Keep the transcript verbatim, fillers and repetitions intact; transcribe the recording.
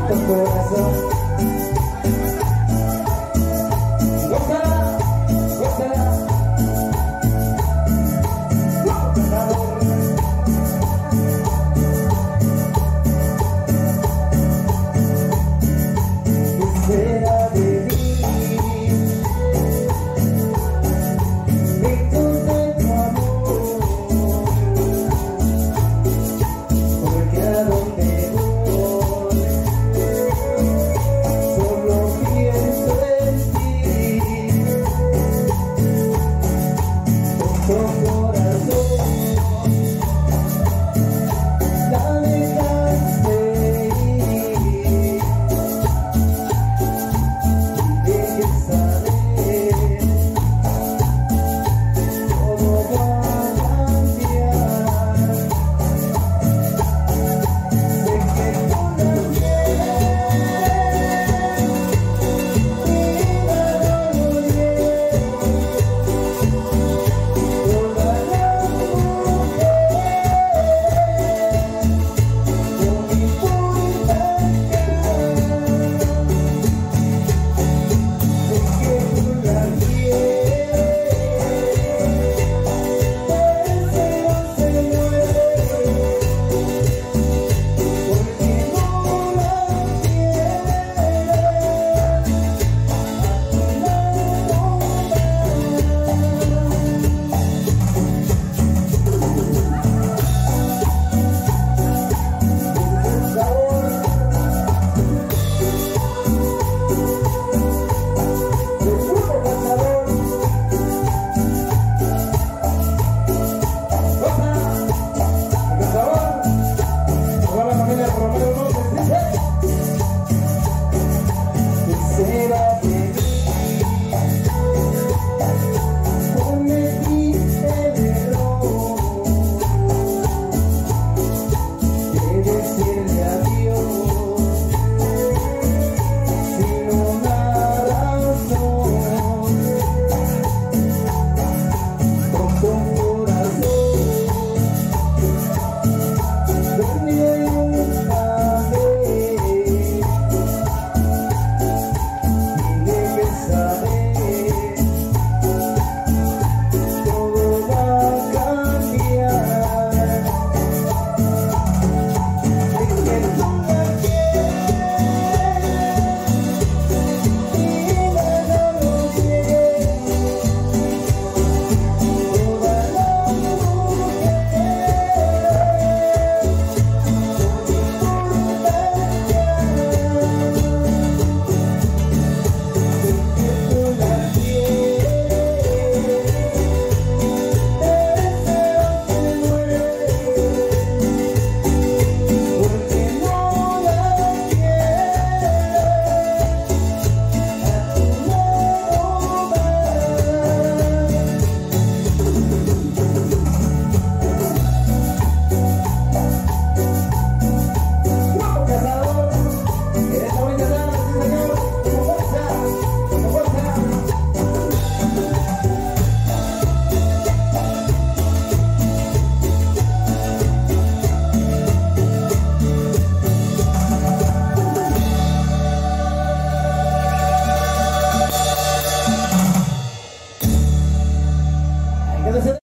tu corazón. Gózala, gózala. ¿Qué será de mí? Lejos de tu amor, porque a donde voy solo pienso en ti. Con tu corazón la dejaste ir. Debes saber cómo va a cambiar. Sé que tú la quieres y nada lo niegas. Toda la mujer no me importa ya. Sé que tú la quieres, deseo se muere, porque no la quieres, a tu lado decirle adiós sin una razón. Con tu corazón dormí una vez y debes saber todo va a cambiar. Que tú la quieres y nada lo niegas. Toda la mujer no me importa ya. Sé que tú la quieres, deseo se muere, porque no la quieres, a tu lado va. ¡Guapo cazador! ¡Eres la buena dama, sí señor! ¡Con fuerza! ¡Con fuerza! Hay que hacer